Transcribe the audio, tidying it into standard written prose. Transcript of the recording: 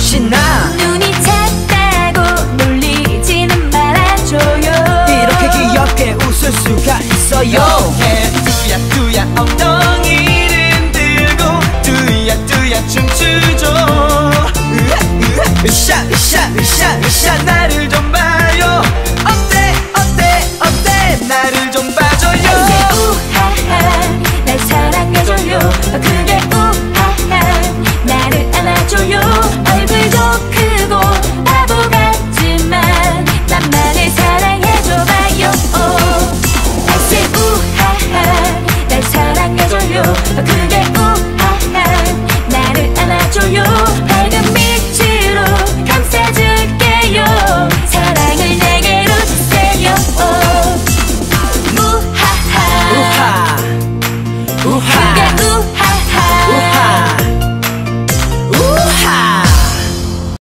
신나. 눈이 작다고 놀리지는 말아줘요. 이렇게 귀엽게 웃을 수가 있어요. 뚜야 뚜야 엉덩이를 들고 뚜야 뚜야 춤추죠. 으쌰 으쌰 으쌰 으쌰 나를 좀 봐요. 어때 어때 어때 나를 좀 봐줘요. 이제 우하하 날 사랑해줘요. 그게 우하하 나를 안아줘요. 얼굴도 크고 바보 같지만 나만을 사랑해줘봐요. I say 우하하 날 사랑해줘요. 그게 우하하 나를 안아줘요. 밝은 빛으로 감싸줄게요. 사랑을 내게로 주세요. 우하하 우하 우하.